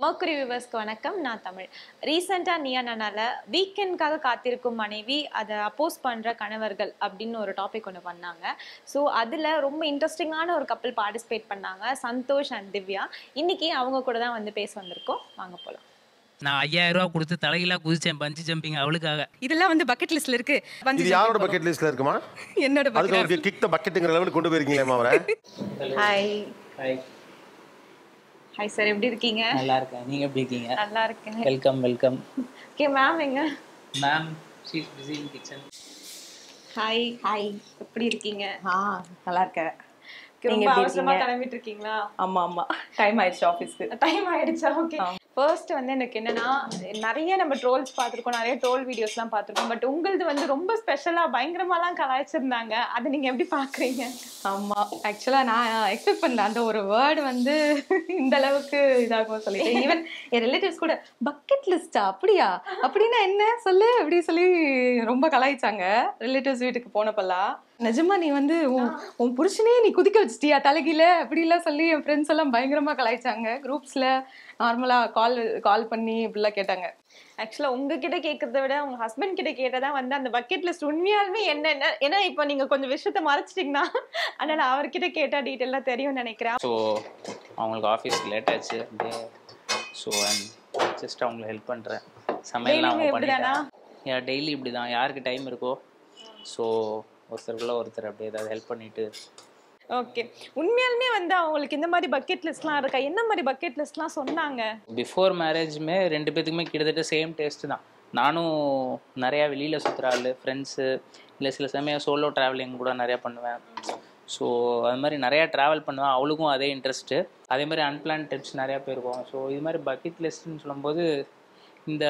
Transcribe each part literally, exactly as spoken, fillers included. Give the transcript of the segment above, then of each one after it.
Mercury viewers ku vanakkam na Tamil. Recently Neeya Naana weekend kaga kaathirukum manavi adha oppose pandra kanavargal அப்படினு ஒரு topic ஒன்னு பண்ணாங்க. So அதுல ரொம்ப இன்ட்ரஸ்டிங்கான ஒரு கப்பிள் பார்ட்டிசிபேட் பண்ணாங்க. Santhosh and dhivya. இன்னைக்கு அவங்க கூட தான் வந்து பேச வந்திருக்கோம். வாங்க போலாம். நான் ஐயாயிரம் ரூபாய் கொடுத்து தலையில குதிச்சேன் பஞ்சி ஜம்பிங் அவளுக்காக. இதெல்லாம் வந்து பக்கெட் லிஸ்ட்ல இருக்கு. இது யாரோட பக்கெட் லிஸ்ட்ல இருக்குமா? என்னோட பக்கெட். அதுக்கு ஒரு கிக் தி பக்கெட்ங்கற லெவலுக்கு கொண்டு போயிருக்கீங்களா அவரை? ஹாய். ஹாய். ஹாய் சார், எப்படி இருக்கீங்க? நல்லா இருக்கேன். நீங்க எப்படி இருக்கீங்க? நல்லா இருக்கேன். Welcome welcome. ஓகே மேம் எங்க? Ma'am she is busy in kitchen. Hi. Hi. எப்படி இருக்கீங்க? ஆ நல்லா இருக்கேன். நீங்க அவசரமா கிளம்பிட்டு இருக்கீங்களா? ஆமா ஆமா. டைம் ஆயிடுச்சு ஆபீஸ்க்கு. டைம் ஆயிடுச்சா? ஓகே. ஃபர்ஸ்ட் வந்து எனக்கு என்னன்னா நிறைய நம்ம ட்ரோல்ஸ் பார்த்துருக்கோம், நிறைய ட்ரோல் வீடியோஸ்லாம் பார்த்துருக்கோம். பட் உங்களது வந்து ரொம்ப ஸ்பெஷலா பயங்கரமாலாம் கலாய்ச்சிருந்தாங்க. அதை நீங்க எப்படி பாக்குறீங்க? ஆமா, ஆக்சுவலா நான் எக்ஸ்பெக்ட் பண்ணல அந்த ஒரு வேர்டு வந்து இந்த அளவுக்கு இதாகும் சொல்லிட்டு. ஈவன் என் ரிலேட்டிவ்ஸ் கூட பக்கெட் லிஸ்டா அப்படியா அப்படின்னா என்ன சொல்லு அப்படி சொல்லி ரொம்ப கலாய்ச்சாங்க ரிலேட்டிவ்ஸ் வீட்டுக்கு போனப்பெல்லாம். நிஜமா நீ வந்து உன் புருஷனே நீ குதிக்க வச்சிட்டியா தலைகீழ அப்படிலாம் சொல்லி என் ஃப்ரெண்ட்ஸ் எல்லாம் பயங்கரமா கலாய்ச்சாங்க. குரூப்ஸ்ல நார்மலா கால் கால் பண்ணி இப்படிலாம் கேட்டாங்க. ஆக்சுவலா உங்ககிட்ட கேட்கறத விட உங்க ஹஸ்பண்ட் கிட்ட கேட்டதான் வந்து அந்த பக்கெட் லிஸ்ட் உண்மையாலுமே என்னென்ன, ஏன்னா இப்போ நீங்க கொஞ்சம் விஷயத்த மறைச்சிட்டீங்கன்னா அதனால அவர்கிட்ட கேட்டா டீட்டெயிலாக தெரியும்னு நினைக்கிறேன். ஸோ அவங்களுக்கு ஆஃபீஸ்க்கு லேட் ஆச்சு அப்படியே. ஸோ ஜஸ்ட் அவங்களுக்கு ஹெல்ப் பண்ணுறேன். சமையல்லாம் அவங்க பண்ணிட்டாங்க. டெய்லி இப்படி தான், யாருக்கு டைம் இருக்கோ ஸோ ஒருத்தருக்குள்ள ஒருத்தர் அப்படியே ஏதாவது ஹெல்ப் பண்ணிட்டு. ஓகே, உண்மையாலுமே வந்து அவங்களுக்கு இந்த மாதிரி பக்கெட் லிஸ்ட்லாம் இருக்கா? என்ன மாதிரி பக்கெட் லிஸ்ட்லாம் சொன்னாங்க? பிஃபோர் மேரேஜுமே ரெண்டு பேத்துக்குமே கிட்டத்தட்ட சேம் டேஸ்ட் தான். நானும் நிறையா வெளியில் சுற்றுற ஆள், ஃப்ரெண்ட்ஸு இல்லை சில சமயம் சோலோ ட்ராவலிங் கூட நிறையா பண்ணுவேன். ஸோ அது மாதிரி நிறையா ட்ராவல் பண்ணுவேன். அவளுக்கும் அதே இன்ட்ரெஸ்ட்டு. அதே மாதிரி அன்பிளான் ட்ரிப்ஸ் நிறையா போயிருக்கோம். ஸோ இது மாதிரி பக்கெட் லிஸ்ட்டுன்னு சொல்லும்போது இந்த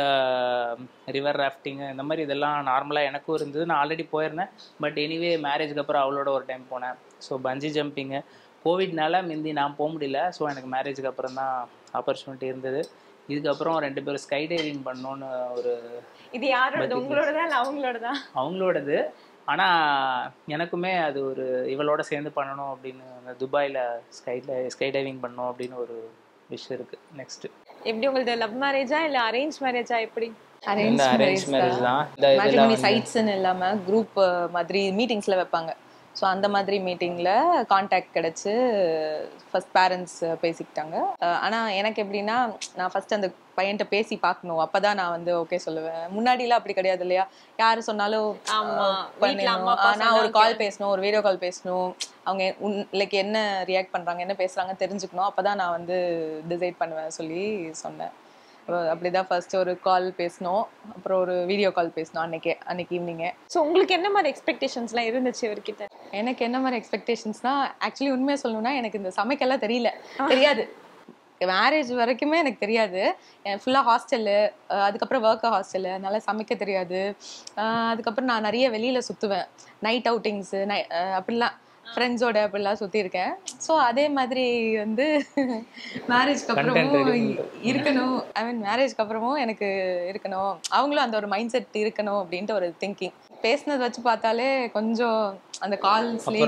ரிவர் ராஃப்டிங்கு இந்த மாதிரி இதெல்லாம் நார்மலாக எனக்கும் இருந்தது. நான் ஆல்ரெடி போயிருந்தேன். பட் எனிவே மேரேஜுக்கு அப்புறம் அவளோட ஒரு டைம் போனேன். ஸோ பஞ்சி ஜம்பிங்கு கோவிட்னால முந்தி நான் போக முடியல. ஸோ எனக்கு மேரேஜுக்கு அப்புறம் தான் ஆப்பர்ச்சுனிட்டி இருந்தது. இதுக்கப்புறம் ரெண்டு பேரும் ஸ்கை டைவிங் பண்ணோன்னு ஒரு. இது யாரோட? உங்களோடதா இல்லை அவங்களோடதா? அவங்களோடது. ஆனால் எனக்குமே அது ஒரு இவளோட சேர்ந்து பண்ணணும் அப்படின்னு, அந்த துபாயில் ஸ்கை ஸ்கை டைவிங் பண்ணணும் அப்படின்னு ஒரு விஷயம் இருக்குது. நெக்ஸ்ட்டு எப்படி உங்களுக்கு லவ் மேரேஜா இல்ல அரேஞ்ச் மேரேஜா? எப்படி? அரேஞ்ச் மேரேஜ் தான். மேட்ரிமோனி சைட்ஸ்னு இல்லாம குரூப் மாதிரி மீட்டிங்ஸ்ல வைப்பாங்க. ஸோ அந்த மாதிரி மீட்டிங்கில் கான்டாக்ட் கிடச்சி ஃபர்ஸ்ட் பேரண்ட்ஸ் பேசிக்கிட்டாங்க. ஆனால் எனக்கு எப்படின்னா நான் ஃபர்ஸ்ட் அந்த பையன்கிட்ட பேசி பார்க்கணும், அப்போ தான் நான் வந்து ஓகே சொல்லுவேன். முன்னாடிலாம் அப்படி கிடையாது இல்லையா? யார் சொன்னாலும் நான் ஒரு கால் பேசணும், ஒரு வீடியோ கால் பேசணும், அவங்க உன் லைக் என்ன ரியாக்ட் பண்ணுறாங்க என்ன பேசுகிறாங்க தெரிஞ்சுக்கணும், அப்போ தான் நான் வந்து டிசைட் பண்ணுவேன் சொல்லி சொன்னேன். அப்படிதான் ஃபர்ஸ்ட் ஒரு கால் பேசணும், அப்புறம் ஒரு வீடியோ கால் பேசணும் அன்னைக்கே அன்னைக்கு ஈவினிங்கே. ஸோ உங்களுக்கு என்ன மாதிரி எக்ஸ்பெக்டேஷன்ஸ்லாம் இருந்துச்சு இவர்கிட்ட? எனக்கு என்ன மாதிரி எக்ஸ்பெக்டேஷன்ஸ்னா ஆக்சுவலி உண்மையை சொல்லணும்னா எனக்கு இந்த சமைக்கலாம் தெரியல தெரியாது. மேரேஜ் வரைக்குமே எனக்கு தெரியாது. ஃபுல்லாக ஹாஸ்டலு, அதுக்கப்புறம் ஒர்க் ஹாஸ்டலு, அதனால சமைக்க தெரியாது. அதுக்கப்புறம் நான் நிறைய வெளியில் சுற்றுவேன், நைட் அவுட்டிங்ஸு நை அப்படிலாம் ஃப்ரெண்ட்ஸோட அப்படிலாம் சுற்றிருக்கேன். ஸோ அதே மாதிரி வந்து மேரேஜ்க்கு அப்புறமும் இருக்கணும், ஐ மீன் மேரேஜ்க்கு அப்புறமும் எனக்கு இருக்கணும், அவங்களும் அந்த ஒரு மைண்ட் செட் இருக்கணும் அப்படின்ட்டு ஒரு திங்கிங். பேசினது வச்சு பார்த்தாலே கொஞ்சம் அந்த கால்ஸ்லேயே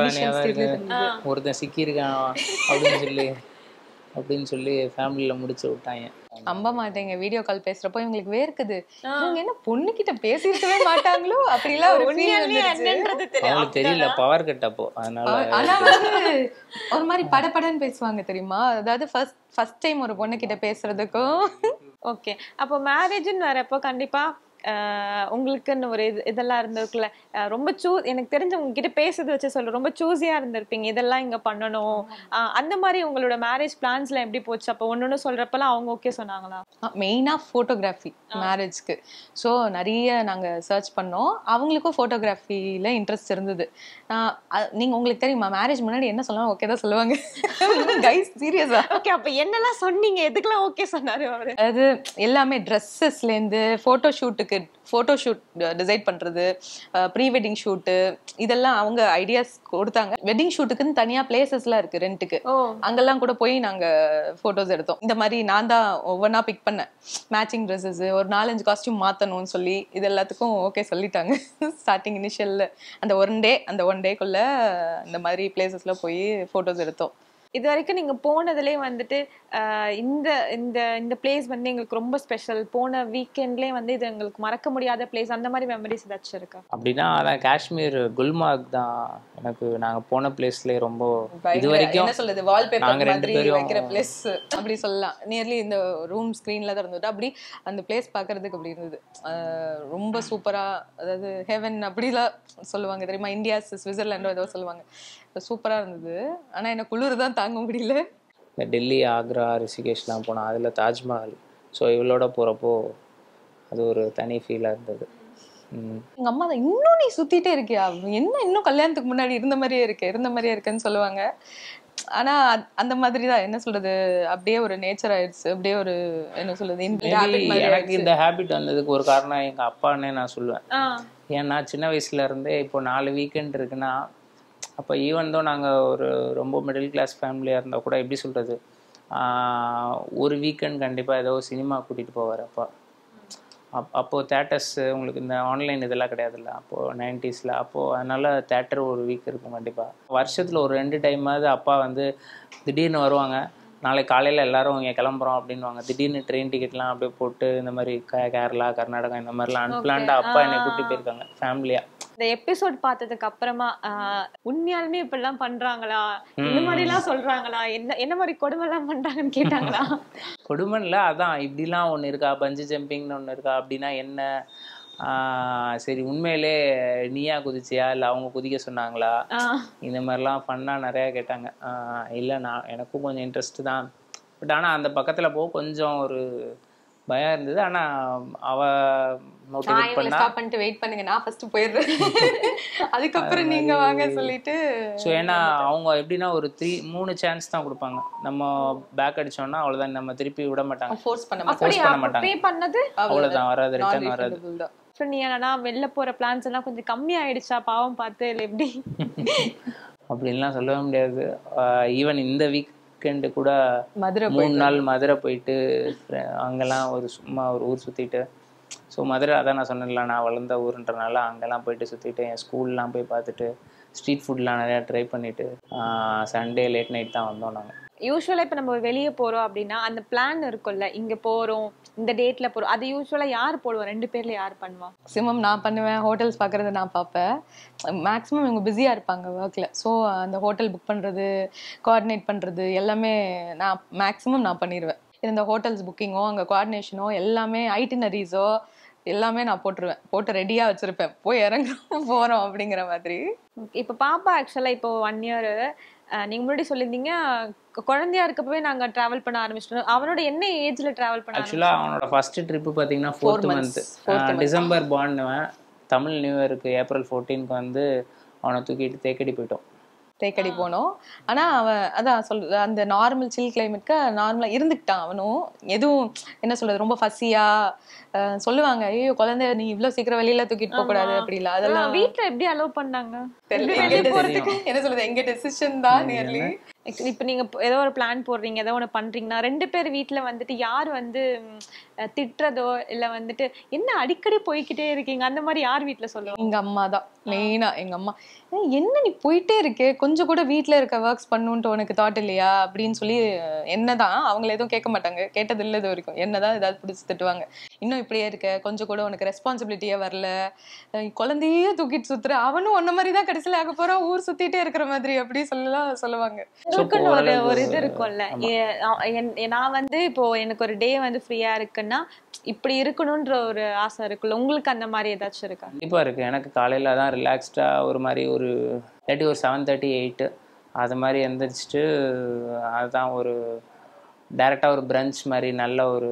ஒருத்தன் சிக்கியிருக்கான் அப்படின்னு சொல்லி அப்படின்னு சொல்லி ஃபேமிலியில் முடிச்சு விட்டாங்க. நம்ப மாட்டேங்க, வீடியோ கால் பேசுறப்போ இவங்களுக்கு வேர்க்குது, இவங்க என்ன பொண்ணுகிட்ட பேசியிருக்கவே மாட்டாங்களோ அப்படிலாம் ஒரு அவங்களுக்கு தெரியல, பவர் கட் அப்போ. அதனால ஆனா வந்து ஒரு மாதிரி படபடன்னு பேசுவாங்க தெரியுமா? அதாவது ஃபர்ஸ்ட் ஃபர்ஸ்ட் டைம் ஒரு பொண்ணு கிட்ட பேசுறதுக்கும். ஓகே, அப்போ மேரேஜ்னு வரப்போ கண்டிப்பா உங்களுக்குன்னு ஒரு இது இதெல்லாம் இருந்திருக்குல்ல, ரொம்ப சூ எனக்கு தெரிஞ்ச உங்ககிட்ட பேசுறது வச்சு சொல்ல ரொம்ப சூஸியா இருந்திருப்பீங்க, இதெல்லாம் இங்க பண்ணணும். அந்த மாதிரி உங்களோட மேரேஜ் பிளான்ஸ்லாம் எப்படி போச்சு? அப்போ ஒன்று ஒன்று சொல்றப்பெல்லாம் அவங்க ஓகே சொன்னாங்களா? மெயினாக ஃபோட்டோகிராஃபி மேரேஜ்க்கு. ஸோ நிறைய நாங்கள் சர்ச் பண்ணோம். அவங்களுக்கும் ஃபோட்டோகிராஃபியில் இன்ட்ரெஸ்ட் இருந்தது. நீங்கள் உங்களுக்கு தெரியுமா மேரேஜ் முன்னாடி என்ன சொல்லலாம் ஓகே தான் சொல்லுவாங்க. கைஸ் சீரியஸா? ஓகே, அப்போ என்னெல்லாம் சொன்னீங்க, எதுக்கெல்லாம் ஓகே சொன்னாரு அவரு? அது எல்லாமே ட்ரெஸ்ஸஸ்லேருந்து ஃபோட்டோ ஷூட்டுக்கு, ஃபோட்டோ ஷூட் டிசைட் பண்ணுறது, ப்ரீ வெட்டிங் ஷூட்டு, இதெல்லாம் அவங்க ஐடியாஸ் கொடுத்தாங்க. வெட்டிங் ஷூட்டுக்குன்னு தனியாக பிளேசஸ்லாம் இருக்குது ரெண்ட்டுக்கு, அங்கெல்லாம் கூட போய் நாங்கள் ஃபோட்டோஸ் எடுத்தோம். இந்த மாதிரி நான் தான் ஒவ்வொன்றா பிக் பண்ணேன், மேட்சிங் ட்ரெஸ்ஸஸ், ஒரு நாலஞ்சு காஸ்டியூம் மாற்றணும்னு சொல்லி இது எல்லாத்துக்கும் ஓகே சொல்லிட்டாங்க. ஸ்டார்டிங் இனிஷியலில் அந்த ஒன் டே அந்த ஒன் டேக்குள்ளே இந்த மாதிரி பிளேசஸில் போய் ஃபோட்டோஸ் எடுத்தோம். இது வரைக்கும் நீங்க போனதுலயே வந்துட்டு இந்த இந்த இந்த பிளேஸ் வந்து எங்களுக்கு ரொம்ப ஸ்பெஷல், போன வீக்கெண்ட்லேயே வந்து இது எங்களுக்கு மறக்க முடியாத பிளேஸ், அந்த மாதிரி மெமரிஸ் ஏதாச்சும் இருக்கா? அப்படின்னா அதான் காஷ்மீர் குல்மார்க் தான் எனக்கு நாங்கள் போன பிளேஸ்லேயே ரொம்ப இது வரைக்கும் என்ன சொல்றது வால்பேப்பர் நாங்கள் ரெண்டு மாதிரி பேரும் வைக்கிற பிளேஸ் அப்படி சொல்லலாம். நியர்லி இந்த ரூம் ஸ்க்ரீன்ல தான் இருந்தது. அப்படி அந்த பிளேஸ் பார்க்கறதுக்கு அப்படி இருந்தது. ரொம்ப சூப்பரா, அதாவது ஹெவன் அப்படிலாம் சொல்லுவாங்க தெரியுமா, இந்தியா சுவிட்சர்லாண்டோ ஏதோ சொல்லுவாங்க, சூப்பரா இருந்தது. ஆனா எனக்கு குளிர் தான் தாங்க முடியல. இந்த டெல்லி, ஆக்ரா, ரிஷிகேஷ்லாம் போனோம். அதில் தாஜ்மஹால். ஸோ இவளோட போகிறப்போ அது ஒரு தனி ஃபீலாக இருந்தது. எங்க அம்மா தான், இன்னும் நீ சுத்திட்டே இருக்கியா, என்ன இன்னும் கல்யாணத்துக்கு முன்னாடி இருந்த மாதிரியே இருக்கு இருந்த மாதிரியே இருக்குன்னு சொல்லுவாங்க. ஆனா அந்த மாதிரி தான், என்ன சொல்றது, அப்படியே ஒரு நேச்சர் ஆயிடுச்சு. அப்படியே ஒரு என்ன சொல்றது, எனக்கு இந்த ஹேபிட் வந்ததுக்கு ஒரு காரணம் எங்கள் அப்பான்னே நான் சொல்லுவேன். ஏன்னா சின்ன வயசுல இருந்தே இப்போ நாலு வீக்கெண்ட் இருக்குன்னா, அப்போ ஈவன் தான் நாங்கள் ஒரு ரொம்ப மிடில் கிளாஸ் ஃபேமிலியாக இருந்தால் கூட எப்படி சொல்கிறது, ஒரு வீக்கெண்ட் கண்டிப்பாக ஏதோ சினிமா கூட்டிகிட்டு போவார் அப்பா. அப் அப்போது தேட்டர்ஸ் உங்களுக்கு இந்த ஆன்லைன் இதெல்லாம் கிடையாதுல்ல அப்போது நைன்டிஸில். அப்போது அதனால் தேட்டர் ஒரு வீக் இருக்கும் கண்டிப்பாக. வருஷத்தில் ஒரு ரெண்டு டைமாவது அப்பா வந்து திடீர்னு வருவாங்க. நாளைக்கு காலையில் எல்லோரும் இங்கே கிளம்புறோம் அப்படின்வாங்க. திடீர்னு ட்ரெயின் டிக்கெட்லாம் அப்படியே போட்டு இந்த மாதிரி கேரளா, கர்நாடகா இந்த மாதிரிலாம் அன்பிளான்டாக அப்பா என்னை கூட்டிகிட்டு போயிருக்காங்க ஃபேமிலியாக. இந்த எபிசோட் பார்த்ததுக்கு அப்புறமா உண்மையாலுமே இப்படிலாம் பண்றாங்களா, இந்த மாதிரி எல்லாம் சொல்றாங்களா, என்ன என்ன மாதிரி கொடுமை எல்லாம் பண்றாங்கன்னு கேட்டாங்களா? கொடுமைல அதான் இப்படிலாம் ஒன்று இருக்கா, பஞ்சு ஜம்பிங்னு ஒன்று இருக்கா, அப்படின்னா என்ன, சரி உண்மையிலே நீயா குதிச்சியா இல்லை அவங்க குதிக்க சொன்னாங்களா, இந்த மாதிரிலாம் ஃபன்னாக நிறையா கேட்டாங்க. இல்லை நான் எனக்கும் கொஞ்சம் இன்ட்ரெஸ்ட்டு தான், பட் ஆனால் அந்த பக்கத்தில் போக கொஞ்சம் ஒரு பயம் இருந்தது. ஆனால் அவ மோட்டிவேட் பண்ணா, ஸ்டாப் பண்ணிட்டு வெயிட் பண்ணுங்க நான் ஃபர்ஸ்ட் போயிடுறேன், அதுக்கப்புறம் நீங்க வாங்க சொல்லிட்டு. ஸோ ஏன்னா அவங்க எப்படின்னா ஒரு த்ரீ மூணு சான்ஸ் தான் கொடுப்பாங்க. நம்ம பேக் அடிச்சோம்னா அவ்வளோதான், நம்ம திருப்பி விட மாட்டாங்க, ஃபோர்ஸ் பண்ண ஃபோர்ஸ் பண்ண மாட்டாங்க, பே பண்ணது அவ்வளோதான், வராது, ரிட்டர்ன் வராது. நீனா வெளில போற பிளான்ஸ் எல்லாம் கொஞ்சம் கம்மி ஆயிடுச்சா பாவம் பார்த்து, இல்லை எப்படி? அப்படின்லாம் சொல்லவே முடியாது. ஈவன் இந்த வீக் வீக்கெண்டு கூட மதுரை மூணு நாள் மதுரை போயிட்டு அங்கெல்லாம் ஒரு சும்மா ஒரு ஊர் சுற்றிட்டு. ஸோ மதுரை அதான் நான் சொன்னேன்ல, நான் வளர்ந்த ஊருன்றனால அங்கெல்லாம் போயிட்டு சுற்றிட்டு என் ஸ்கூல்லாம் போய் பார்த்துட்டு ஸ்ட்ரீட் ஃபுட்லாம் நிறையா ட்ரை பண்ணிவிட்டு சண்டே லேட் நைட் தான் வந்தோம் நாங்கள். யூஸ்வலாக இப்போ நம்ம வெளியே போகிறோம் அப்படின்னா அந்த பிளான் இருக்கும்ல, இங்கே போகிறோம் இந்த டேட்டில் போகிறோம், அது யூஸ்வலாக யார் போடுவோம், ரெண்டு பேரில் யார் பண்ணுவா? மேக்ஸிமம் நான் பண்ணுவேன், ஹோட்டல்ஸ் பார்க்குறது நான் பார்ப்பேன். மேக்ஸிமம் இவங்க பிஸியாக இருப்பாங்க ஒர்க்கில். ஸோ அந்த ஹோட்டல் புக் பண்ணுறது, கோஆர்டினேட் பண்ணுறது எல்லாமே நான் மேக்ஸிமம் நான் பண்ணிடுவேன். இந்த ஹோட்டல்ஸ் புக்கிங்கோ அங்கே கோஆர்டினேஷனோ எல்லாமே ஐட்டினரிஸோ எல்லாமே நான் போட்டுருவேன், போட்டு ரெடியாக வச்சுருப்பேன், போய் இறங்குறோம் போகிறோம் அப்படிங்கிற மாதிரி. இப்போ பாப்பா ஆக்சுவலாக இப்போ ஒன் இயர் நீங்க முன்னாடி சொல்லியிருந்தீங்க குழந்தையா இருக்கப்பவே நாங்க டிராவல் பண்ண ஆரம்பிச்சிட்டோம். அவனோட என்ன ஏஜ்ல டிராவல் பண்ண? ஆக்சுவலா அவனோட ஃபர்ஸ்ட் ட்ரிப் பாத்தீங்கன்னா ஃபோர்த் மந்த் டிசம்பர் பார்ன்னுவன். தமிழ் நியூ இயருக்கு ஏப்ரல் ஃபோர்டீனுக்கு வந்து அவனை தூக்கிட்டு தேக்கடி போயிட்டோம். தேக்கடி போனோம். ஆனா அவன் அதான் சொல்ற அந்த நார்மல் சில் கிளைமேட்க்கு நார்மலா இருந்துக்கிட்டான். அவனும் எதுவும் என்ன சொல்றது ரொம்ப ஃபஸியா சொல்லுவாங்க, ஐயோ குழந்தை நீ இவ்வளவு சீக்கிரம் வெளியில தூக்கிட்டு போக கூடாது அப்படி இல்ல. அதெல்லாம் வீட்டுல எப்படி அலோவ் பண்ணாங்க போறதுக்கு? என்ன சொல்றது, எங்க டெசிஷன் தான் நியர்லி. இப்ப நீங்க ஏதோ ஒரு பிளான் போடுறீங்க, ஏதோ ஒண்ணு பண்றீங்கன்னா ரெண்டு பேர் வீட்டுல வந்துட்டு யார் வந்து திட்டுறதோ இல்ல வந்துட்டு என்ன அடிக்கடி போய்கிட்டே இருக்கீங்க அந்த மாதிரி யார் வீட்டுல சொல்லுவாங்க? எங்க அம்மா தான் மெயினா. எங்க அம்மா என்ன நீ போயிட்டே இருக்கே, கொஞ்சம் கூட வீட்டுல இருக்க ஒர்க்ஸ் பண்ணுன்ட்டு உனக்கு தாட் இல்லையா அப்படின்னு சொல்லி என்னதான் அவங்கள எதுவும் கேட்க மாட்டாங்க, கேட்டது இல்லை இது வரைக்கும். என்னதான் ஏதாவது பிடிச்சி திட்டுவாங்க, இன்னும் இப்படியே இருக்க, கொஞ்சம் கூட உனக்கு ரெஸ்பான்சிபிலிட்டியே வரல, குழந்தையே தூக்கிட்டு சுத்துற, அவனும் ஒன்ன மாதிரி தான் கடைசியில ஆக போறான், ஊர் சுத்திட்டே இருக்கிற மாதிரி அப்படி சொல்லலாம் சொல்லுவாங்க. ஒரு ஒரு இது இருக்கும்ல, நான் வந்து இப்போ எனக்கு ஒரு டே வந்து ஃப்ரீயா இருக்குன்னா இப்படி இருக்கணும்ன்ற ஒரு ஆசை இருக்குல்ல, உங்களுக்கு அந்த மாதிரி ஏதாச்சும் இருக்கா? கண்டிப்பா இருக்கு. எனக்கு காலையில தான் ரிலாக்ஸ்டா ஒரு மாதிரி ஒரு இல்லாட்டி ஒரு செவன் தேர்ட்டி எயிட்டு அது மாதிரி எந்திரிச்சிட்டு அதுதான் ஒரு டைரெக்டாக ஒரு பிரஞ்ச் மாதிரி நல்ல ஒரு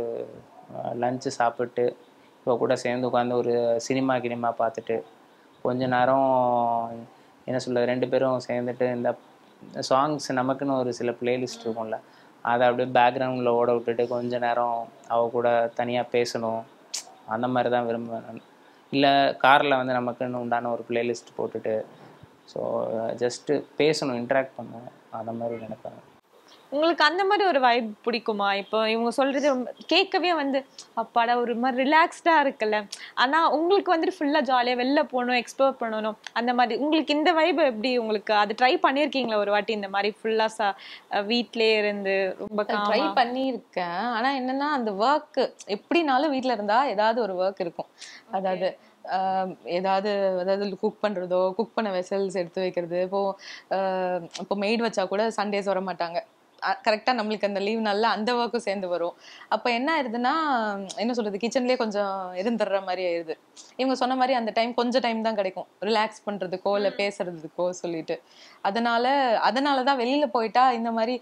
லஞ்சு சாப்பிட்டு இப்போ கூட சேர்ந்து உட்காந்து ஒரு சினிமா கினிமா பார்த்துட்டு கொஞ்ச நேரம் என்ன சொல்கிறது ரெண்டு பேரும் சேர்ந்துட்டு இந்த சாங்ஸ் நமக்குன்னு ஒரு சில பிளேலிஸ்ட் இருக்கும்ல, அதை அப்படியே பேக்ரவுண்டில் ஓட விட்டுட்டு கொஞ்ச நேரம் அவ கூட தனியாக பேசணும், அந்த மாதிரி தான் விரும்புவேன் நான். இல்லை காரில் வந்து நமக்குன்னு உண்டான ஒரு பிளேலிஸ்ட் போட்டுட்டு ஸோ ஜஸ்ட்டு பேசணும், இன்ட்ராக்ட் பண்ணுவோம், அந்த மாதிரி நினைப்பாங்க. உங்களுக்கு அந்த மாதிரி ஒரு வைப் பிடிக்குமா? இப்போ இவங்க சொல்றது கேட்கவே வந்து அப்பாடா ஒரு மாதிரி ரிலாக்ஸ்டா இருக்குல்ல. ஆனா உங்களுக்கு வந்துட்டு ஃபுல்லா ஜாலியா வெளில போகணும், எக்ஸ்ப்ளோர் பண்ணணும் அந்த மாதிரி. உங்களுக்கு இந்த வைப் எப்படி? உங்களுக்கு அது ட்ரை பண்ணிருக்கீங்களா ஒரு வாட்டி? இந்த மாதிரி ஃபுல்லா வீட்லயே இருந்து ரொம்ப ட்ரை பண்ணியிருக்கேன். ஆனா என்னன்னா அந்த ஒர்க் எப்படினாலும் வீட்ல இருந்தா ஏதாவது ஒரு ஒர்க் இருக்கும். அதாவது ஏதாவது அதாவது குக் பண்றதோ, குக் பண்ண வெசல்ஸ் எடுத்து வைக்கிறது. இப்போ இப்போ மெய்ட் வச்சா கூட சண்டேஸ் வர மாட்டாங்க. கரெக்டா நம்மளுக்கு அந்த லீவ் நாள்ல அந்த ஒர்க்கும் சேர்ந்து வரும். அப்ப என்ன ஆயிருதுன்னா என்ன சொல்றது, கிச்சன்லயே கொஞ்சம் இருந்துடுற மாதிரி ஆயிருது. இவங்க சொன்ன மாதிரி அந்த டைம் கொஞ்சம் டைம் தான் கிடைக்கும் ரிலாக்ஸ் பண்றதுக்கோ இல்ல பேசுறதுக்கோ சொல்லிட்டு. அதனால அதனாலதான் வெளியில போயிட்டா இந்த மாதிரி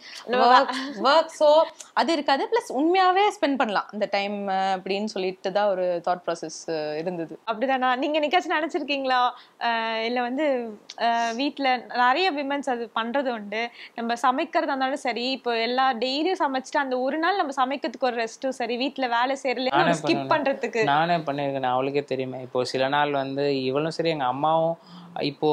ஒர்க்ஸோ அது இருக்காது. பிளஸ் உண்மையாவே ஸ்பெண்ட் பண்ணலாம் அந்த டைம் அப்படின்னு சொல்லிட்டு தான் ஒரு தாட் ப்ராசஸ் இருந்தது. அப்படிதானா? நீங்க என்னைக்காச்சும் நினைச்சிருக்கீங்களா இல்ல வந்து வீட்டுல நிறைய விமன்ஸ் அது பண்றது உண்டு, நம்ம சமைக்கிறதா இருந்தாலும் சரி, இப்போ எல்லா டெய்லியும் சமைச்சிட்டு அந்த ஒரு நாள் நம்ம சமைக்கிறதுக்கு ஒரு ரெஸ்ட்டும் சரி, வீட்டுல வேலை செய்யறதுல ஸ்கிப் பண்றதுக்கு நானே பண்ணிருக்கேன். அவளுக்கே தெரியுமே. இப்போ சில நாள் வந்து இவளும் சரி எங்க அம்மாவும் இப்போ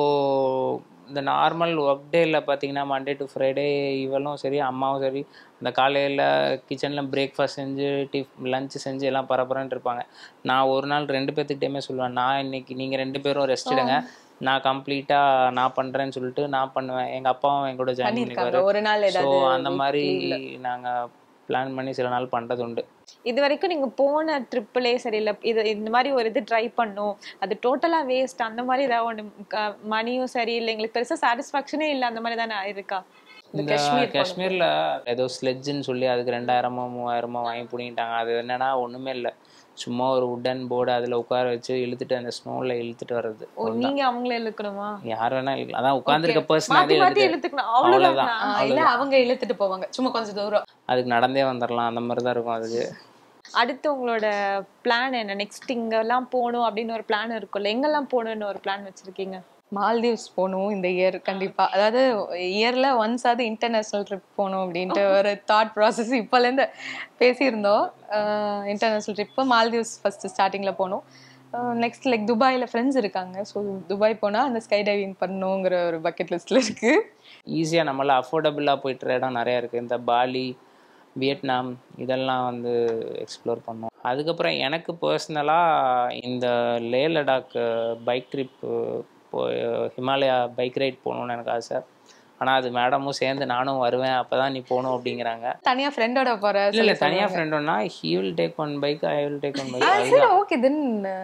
இந்த நார்மல் ஒர்க் டேல பார்த்தீங்கன்னா மண்டே டு ஃப்ரைடே இவளும் சரி அம்மாவும் சரி இந்த காலையில் கிச்சனில் பிரேக்ஃபாஸ்ட் செஞ்சு டிஃப் லஞ்சு செஞ்சு எல்லாம் பரபரன்னு இருப்பாங்க. நான் ஒரு நாள் ரெண்டு பேர்த்துக்கிட்டேயுமே சொல்லுவேன், நான் இன்னைக்கு நீங்கள் ரெண்டு பேரும் ரெஸ்ட் எடுங்க, நான் கம்ப்ளீட்டாக நான் பண்ணுறேன்னு சொல்லிட்டு நான் பண்ணுவேன். எங்கள் அப்பாவும் என் கூட ஜாயின் பண்ணிக்குவாரு. ஸோ அந்த மாதிரி நாங்கள் பிளான் பண்ணி சில நாள் பண்ணுறது உண்டு. இது வரைக்கும் நீங்க போன ட்ரிப்லே சரி இல்ல இது இந்த மாதிரி ஒரு இது ட்ரை பண்ணும் அது டோட்டலா வேஸ்ட் அந்த மாதிரி ஏதாவது ஒன்று மணியும் சரி இல்லை எங்களுக்கு பெருசா சாட்டிஸ்ஃபேக்ஷனே இல்லை அந்த மாதிரி தானே இருக்கா? இந்த காஷ்மீர்ல ஏதோ ஸ்லெட்ஜுன்னு சொல்லி அதுக்கு ரெண்டாயிரமோ மூவாயிரமோ வாங்கி பிடிங்கிட்டாங்க. அது என்னன்னா ஒண்ணுமே இல்லை, சும்மா ஒரு உடன் போர்டு அதுல உட்கார வச்சு இழுத்துட்டு அந்த ஸ்னோல இழுத்துட்டு வர்றது. நீங்க அவங்கள இழுக்கணுமா? யார் வேணா இழுக்கலாம். அதான் உட்கார்ந்துருக்க பர்சன் இழுத்துக்கணும் அவ்வளவுதான். இல்ல அவங்க இழுத்துட்டு போவாங்க சும்மா கொஞ்சம் தூரம், அதுக்கு நடந்தே வந்துடலாம். அந்த மாதிரி தான் இருக்கும் அதுக்கு. அடுத்து உங்களோட பிளான் என்ன? நெக்ஸ்ட் இங்கெல்லாம் போகணும் அப்படின்னு ஒரு பிளான் இருக்கும்ல, எங்கெல்லாம் போகணும்னு ஒரு பிளான் வச்சிருக்கீங்க? மால்தீவ்ஸ் போகணும் இந்த இயர் கண்டிப்பா. அதாவது இயர்ல ஒன்ஸ் ஆவது இன்டர்நேஷனல் ட்ரிப் போகணும் அப்படின்ட்டு ஒரு தாட் ப்ராசஸ் இப்போலேருந்து பேசியிருந்தோம். இன்டர்நேஷனல் ட்ரிப்பு மால்தீவ்ஸ் ஃபர்ஸ்ட் ஸ்டார்டிங்ல போகணும். நெக்ஸ்ட் லைக் துபாயில் ஃப்ரெண்ட்ஸ் இருக்காங்க, ஸோ துபாய் போனால் அந்த ஸ்கை டைவிங் பண்ணணுங்கிற ஒரு பக்கெட் லிஸ்ட்ல இருக்கு. ஈஸியாக நம்மளால் அஃபோர்டபுளாக போயிட்டுற இடம் நிறையா இருக்குது. இந்த பாலி, வியட்நாம் இதெல்லாம் வந்து எக்ஸ்ப்ளோர் பண்ணோம். அதுக்கப்புறம் எனக்கு பர்சனலாக இந்த லே லடாக் பைக் ட்ரிப் போ ஹிமாலயா பைக் ரைட் போகணுன்னு எனக்கு ஆசை. ஆனால் அது மேடமும் சேர்ந்து நானும் வருவேன் அப்போ தான் நீ போகணும் அப்படிங்கிறாங்க. தனியாக ஃப்ரெண்டோட போகிற இல்லை இல்லை தனியாக ஃப்ரெண்டோன்னா he will take one bike, I will take one bike. Okay then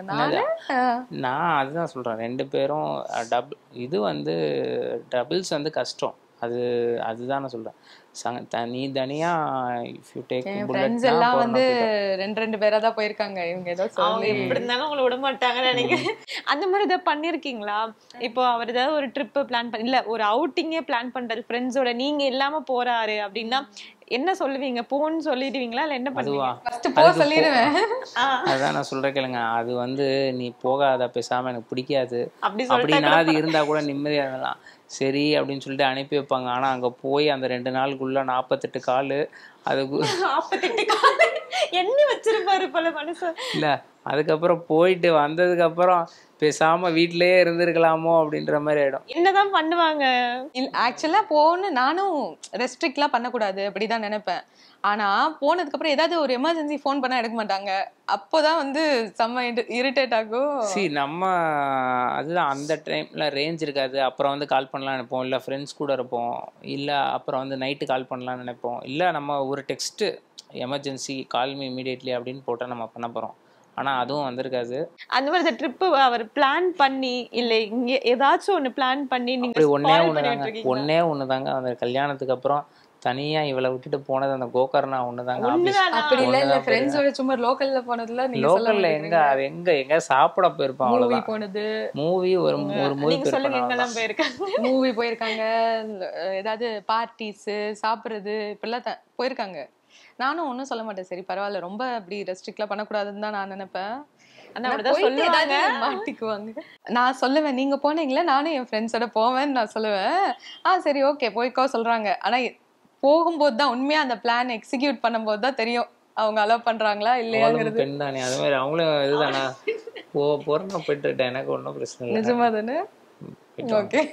நான் அதுதான் சொல்கிறேன், ரெண்டு பேரும் டபுள் இது வந்து டபுள்ஸ் வந்து கஷ்டம். அது அதுதான் நான் சொல்கிறேன். தனி தனியா இஃப் யூ டேக் ஃப்ரெண்ட்ஸ் எல்லாம் வந்து ரெண்டு ரெண்டு பேரா தான் போயிருக்காங்க. இவங்க ஏதோ சொல்லி எப்படி இருந்தாலும் உங்களை விட மாட்டாங்கன்னு நினைக்கிறேன். அந்த மாதிரி ஏதாவது பண்ணிருக்கீங்களா? இப்போ அவர் ஏதாவது ஒரு ட்ரிப் பிளான் பண்ணி இல்ல ஒரு அவுட்டிங்கே பிளான் பண்றது ஃப்ரெண்ட்ஸோட, நீங்க இல்லாம போறாரு அப்படின்னா என்ன சொல்லுவீங்க? போன்னு சொல்லிடுவீங்களா இல்ல என்ன பண்ணுவீங்க? ஃபர்ஸ்ட் போ சொல்லிடுவேன். அதான் நான் சொல்றேன் கேளுங்க. அது வந்து நீ போகாத, பேசாம எனக்கு பிடிக்காது அப்படின்னா அது இருந்தா கூட நிம்மதியா இருக்கலாம். சரி அப்படின்னு சொல்லிட்டு அனுப்பி வைப்பாங்க. ஆனா அங்க போய் அந்த ரெண்டு நாளுக்குள்ள நாற்பத்தெட்டு காலு அதுக்கு நாற்பத்தெட்டு காலு எண்ணி வச்சிருப்பாரு போல மனசு. இல்ல அதுக்கப்புறம் போயிட்டு வந்ததுக்கு அப்புறம் பேசாம வீட்லயே இருந்திருக்கலாமோ அப்படின்ற மாதிரி ஆயிடும். என்னதான் பண்ணுவாங்க? ஆக்சுவலா போன்னு நானும் ரெஸ்ட்ரிக்ட்லாம் பண்ணக்கூடாது அப்படிதான் நினைப்பேன். ஆனா போனதுக்கு அப்புறம் ஏதாவது ஒரு எமர்ஜென்சி ஃபோன் பண்ணா எடுக்க மாட்டாங்க. அப்போதான் வந்து செம்ம இரிட்டேட் ஆகும். சரி நம்ம அதுதான் அந்த டைம்ல ரேஞ்ச் இருக்காது. அப்புறம் வந்து கால் பண்ணலாம் நினைப்போம், இல்லை ஃப்ரெண்ட்ஸ் கூட இருப்போம், இல்லை அப்புறம் வந்து நைட்டு கால் பண்ணலாம்னு நினைப்போம், இல்லை நம்ம ஒரு text emergency call me immediately அப்படின்னு போட்டால் நம்ம பண்ண போகிறோம். ஆனால் அதுவும் வந்திருக்காது. அந்த மாதிரி இந்த ட்ரிப்பு அவர் பிளான் பண்ணி இல்லை இங்கே ஏதாச்சும் ஒன்று பிளான் பண்ணி நீங்கள் ஒன்னே ஒன்று தாங்க ஒன்னே ஒன்று தாங்க அந்த கல்யாணத்துக்கு அப்புறம் தனியா இவளை விட்டுட்டு போனது அந்த கோகர்னா ஒண்ணுதாங்க. அப்படி இல்ல இல்ல ஃப்ரெண்ட்ஸோட சும்மா லோக்கல்ல போனதுல நீங்க லோக்கல்ல எங்க அது எங்க எங்க சாப்பிட போயிருப்போம் அவ்வளவுதான். போனது மூவி ஒரு ஒரு மூவி போயிருக்காங்க. மூவி போயிருக்காங்க, ஏதாவது பார்ட்டிஸ் சாப்பிடுறது இப்பெல்லாம் போயிருக்காங்க. நானும் ஒன்னும் சொல்ல மாட்டேன், சரி பரவாயில்ல ரொம்ப அப்படி ரெஸ்ட்ரிக்ட்லாம் பண்ணக்கூடாதுன்னு தான் நான் நினைப்பேன். மாட்டிக்குவாங்க. நான் சொல்லுவேன் நீங்க போனீங்களா, நானும் என் ஃப்ரெண்ட்ஸோட போவேன்னு நான் சொல்லுவேன். ஆ சரி ஓகே போய்க்கோ சொல்றாங்க. ஆனா போகும்போது தான் உண்மையா அந்த பிளான் எக்ஸிக்யூட் பண்ணும்போது தான் தெரியும் அவங்க அலோவ் பண்றாங்களா இல்லையாங்கிறது. பெண் தானே, அது மாதிரி அவங்களும் இதுதானா போ போறேன் போயிட்டு எனக்கு ஒன்றும் பிரச்சனை இல்லை. நிஜமா தானே? ஓகே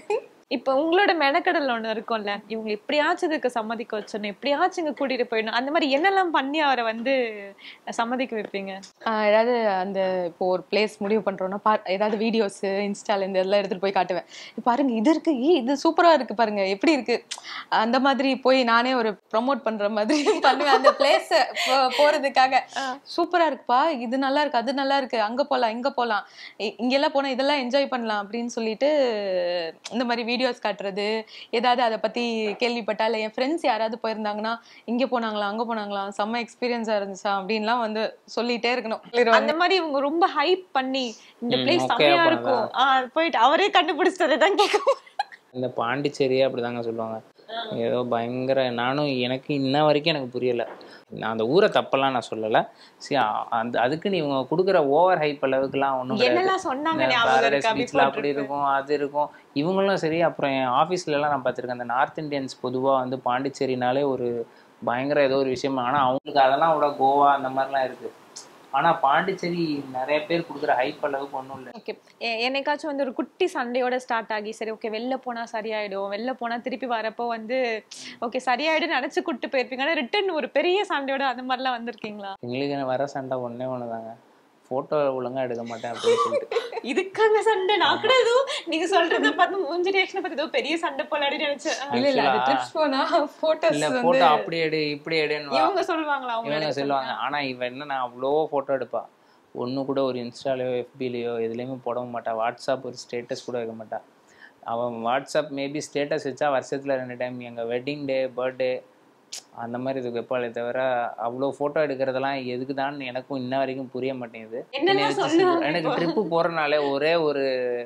இப்போ உங்களோட மெனக்கடல் ஒண்ணு இருக்கும்ல, இவங்க எப்படியாச்சும் இதுக்கு சம்மதிக்க வச்சிடணும், எப்படியாச்சும் இங்க கூட்டிட்டு போயிடணும், அந்த மாதிரி என்னெல்லாம் பண்ணி அவரை வந்து சம்மதிக்க வைப்பீங்க? ஆஹ் ஏதாவது அந்த இப்போ ஒரு பிளேஸ் முடிவு பண்றோம்னா பா ஏதாவது வீடியோஸ் இன்ஸ்டால இந்த இதெல்லாம் எடுத்துட்டு போய் காட்டுவேன். "இது பாருங்க இது இருக்கு, ஈ இது சூப்பரா இருக்கு பாருங்க, எப்படி இருக்கு?" அந்த மாதிரி போய் நானே ஒரு ப்ரொமோட் பண்ற மாதிரி பண்ணுவேன் அந்த பிளேஸ் போறதுக்காக. சூப்பரா இருக்குப்பா, இது நல்லா இருக்கு, அது நல்லா இருக்கு, அங்க போலாம், இங்க போலாம், இ- இங்கெல்லாம் போனா இதெல்லாம் என்ஜாய் பண்ணலாம் அப்படின்னு சொல்லிட்டு இந்த மாதிரி வீடியோஸ் காட்டுறது. ஏதாவது அதை பத்தி கேள்விப்பட்டா இல்ல என் ஃப்ரெண்ட்ஸ் யாராவது போயிருந்தாங்கன்னா இங்க போனாங்களா அங்க போனாங்களா செம்ம எக்ஸ்பீரியன்ஸா இருந்துச்சா அப்படின்லாம் வந்து சொல்லிட்டே இருக்கணும். அந்த மாதிரி இவங்க ரொம்ப ஹைப் பண்ணி இந்த ம், பிளேஸ் okay செம்மையா அப்ப இருக்கும், ஆஹ் போயிட்டு அவரே கண்டுபிடிச்சதை தான் கேட்கும். இந்த பாண்டிச்சேரியே அப்படிதாங்க சொல்லுவாங்க. ஏதோ பயங்கர, நானும் எனக்கு இன்ன வரைக்கும் எனக்கு புரியல. நான் அந்த ஊரை தப்பெல்லாம் நான் சொல்லலை. சரி, அந்த அதுக்குன்னு இவங்க கொடுக்குற ஓவர் ஹைப் அளவுக்குலாம் ஒன்றும் கிடையாது. என்னெல்லாம் சொன்னாங்க இந்த ஞாபகம் பாரடைஸ் இருக்கா? பீச்சில் அப்படி இருக்கும், அது இருக்கும், இவங்களும் சரி. அப்புறம் என் ஆஃபீஸ்லலாம் நான் பார்த்துருக்கேன், அந்த நார்த் இந்தியன்ஸ் பொதுவாக வந்து பாண்டிச்சேரினாலே ஒரு பயங்கர ஏதோ ஒரு விஷயம். ஆனால் அவங்களுக்கு அதெல்லாம் விட கோவா அந்த மாதிரிலாம் இருக்குது. ஆனால் பாண்டிச்சேரி நிறைய பேர் கொடுக்குற ஹைப் அளவுக்கு ஒன்றும் இல்லை. ஓகே, என்னைக்காச்சும் வந்து ஒரு குட்டி சண்டையோட ஸ்டார்ட் ஆகி சரி ஓகே வெளில போனா சரியாயிடும், வெளில போனா திருப்பி வரப்போ வந்து ஓகே சரியாயிடும் நினைச்சு கூட்டு போயிருப்பீங்க, ஆனா ரிட்டர்ன் ஒரு பெரிய சண்டையோட அந்த மாதிரிலாம் வந்திருக்கீங்களா? எங்களுக்கு வர சண்டை ஒன்றே ஒன்று தாங்க, ஃபோட்டோ ஒழுங்காக எடுக்க மாட்டேன் அப்படின்னு சொல்லிட்டு. இதுக்காங்க சண்டை? நான் கூட ஏதோ நீங்க சொல்றத பார்த்து மூஞ்சி ரியாக்ஷன் பார்த்து ஏதோ பெரிய சண்டை போலாடி நினைச்சேன். இல்ல இல்ல அது ட்ரிப்ஸ் போனா போட்டோஸ் இல்லை, வந்து ஃபோட்டோ அப்படி எடு இப்படி எடுன்னு இவங்க சொல்லுவாங்களா? அவங்க இவங்க சொல்லுவாங்க. ஆனால் இவன் என்ன, நான் அவ்வளோ ஃபோட்டோ எடுப்பா, ஒன்று கூட ஒரு இன்ஸ்டாலையோ எஃபிலையோ எதுலேயுமே போடவும் மாட்டா. வாட்ஸ்அப் ஒரு ஸ்டேட்டஸ் கூட வைக்க மாட்டா. அவன் வாட்ஸ்அப் மேபி ஸ்டேட்டஸ் வச்சா வருஷத்தில் ரெண்டு டைம் எங்கள் வெட்டிங் டே, பர்த்டே அந்த மாதிரி இதுக்கு வைப்பாளே தவிர அவ்வளோ ஃபோட்டோ எடுக்கிறதெல்லாம் எதுக்கு தான் எனக்கும் இன்ன வரைக்கும் புரிய மாட்டேங்குது. என்னை வச்சு செஞ்சு- எனக்கு ட்ரிப்பு போகிறனாலே ஒரே ஒரு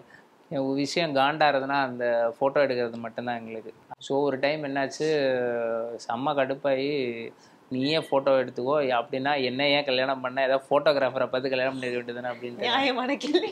விஷயம் காண்டாகிறதுனா அந்த ஃபோட்டோ எடுக்கிறது மட்டும்தான் எங்களுக்கு. ஸோ ஒரு டைம் என்னாச்சு, செம்ம கடுப்பாகி நீயே ஃபோட்டோ எடுத்துக்கோ, அப்படின்னா என்ன ஏன் கல்யாணம் பண்ண, ஏதாவது ஃபோட்டோகிராஃபரை பார்த்து கல்யாணம் பண்ணிக்க வேண்டியதுதானே அப்படின்ட்டு. நியாயமான கேள்வி.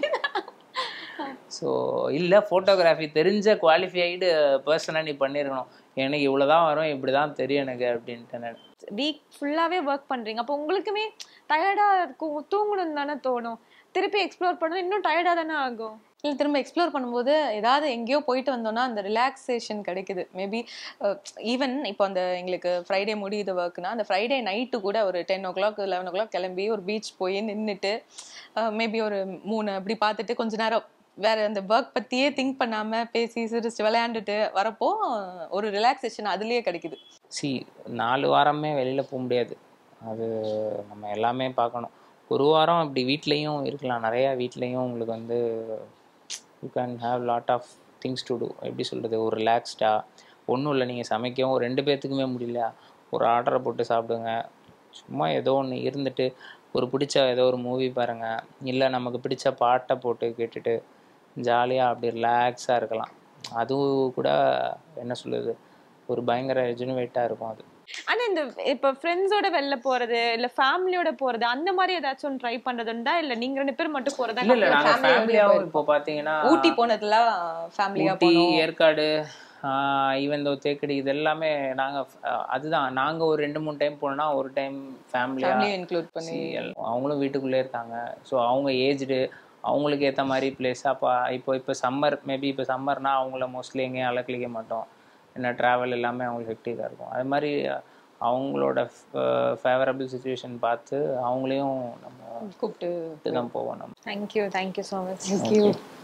ஸோ இல்லை, ஃபோட்டோகிராஃபி தெரிஞ்ச குவாலிஃபைடு பர்சனாக நீ பண்ணியிருக்கணும். எனக்கு இவ்வளோ தான் வரும், இப்படி தான் தெரியும் எனக்கு அப்படின்ட்டு. நான் வீக் ஃபுல்லாவே ஒர்க் பண்றீங்க, அப்போ உங்களுக்குமே டயர்டா இருக்கும், தூங்கணும் தானே தோணும், திருப்பி எக்ஸ்ப்ளோர் பண்ணணும் இன்னும் டயர்டா தானே ஆகும். இல்லை திரும்ப எக்ஸ்ப்ளோர் பண்ணும்போது ஏதாவது எங்கேயோ போயிட்டு வந்தோம்னா அந்த ரிலாக்ஸேஷன் கிடைக்குது. மேபி ஈவன் இப்போ அந்த எங்களுக்கு ஃப்ரைடே முடியுது ஒர்க்னா அந்த ஃப்ரைடே நைட்டு கூட ஒரு ten o'clock eleven o'clock கிளம்பி ஒரு பீச் போய் நின்றுட்டு மேபி ஒரு மூணு அப்படி பார்த்துட்டு கொஞ்ச நேரம் வேற அந்த ஒர்க் பற்றியே திங்க் பண்ணாமல் பேசி சிரிச்சு விளையாண்டுட்டு வரப்போ ஒரு ரிலாக்ஸேஷன் அதுலேயே கிடைக்குது. சி நாலு வாரமே வெளியில் போக முடியாது, அது நம்ம எல்லாமே பார்க்கணும். ஒரு வாரம் அப்படி வீட்லேயும் இருக்கலாம், நிறையா வீட்லேயும் உங்களுக்கு வந்து you can have lot of things to do. எப்படி சொல்கிறது, ஒரு ரிலாக்ஸ்டாக ஒன்றும் இல்லை, நீங்கள் சமைக்கவும் ரெண்டு பேர்த்துக்குமே முடியல, ஒரு ஆர்டரை போட்டு சாப்பிடுங்க, சும்மா ஏதோ ஒன்று இருந்துட்டு ஒரு பிடிச்ச ஏதோ ஒரு மூவி பாருங்கள், இல்லை நமக்கு பிடிச்ச பாட்டை போட்டு கேட்டுட்டு ஜாலியாக அப்படி ரிலாக்ஸாக இருக்கலாம். அதுவும் கூட என்ன சொல்லுது, ஒரு பயங்கர ரெஜுனவேட்டாக இருக்கும் அது. ஆனா இந்த இப்ப ஃப்ரெண்ட்ஸோட வெளில போறது இல்ல ஃபேமிலியோட போறது அந்த மாதிரி ஏதாச்சும் ட்ரை பண்றது உண்டா, இல்ல நீங்க ரெண்டு பேர் மட்டும் போறதா? இல்லை இல்லை, நாங்கள் ஃபேமிலியாகவும் இப்போ பார்த்தீங்கன்னா ஊட்டி போனதுலாம் ஃபேமிலியாக ஊட்டி, போனோம். ஏற்காடு, ஈவன் தோ தேக்கடி, இது எல்லாமே நாங்கள் அதுதான் நாங்கள் ஒரு ரெண்டு மூணு டைம் போனோம்னா ஒரு டைம் ஃபேமிலியாக இன்க்ளூட் பண்ணி. அவங்களும் வீட்டுக்குள்ளே இருக்காங்க. ஸோ அவங்க ஏஜ்டு, அவங்களுக்கு ஏற்ற மாதிரி பிளேஸ். அப்போ இப்போ இப்போ சம்மர், மேபி இப்போ சம்மர்னால் அவங்கள மோஸ்ட்லி எங்கேயும் அலக்கழிக்க மாட்டோம், என்ன ட்ராவல் எல்லாமே அவங்களுக்கு ஹெக்டிக்காக இருக்கும். அது மாதிரி அவங்களோட ஃபேவரபிள் சுச்சுவேஷன் பார்த்து அவங்களையும் நம்ம கூப்பிட்டு தான் போவோம் நம்ம. Thank you thank you so much. Thank you.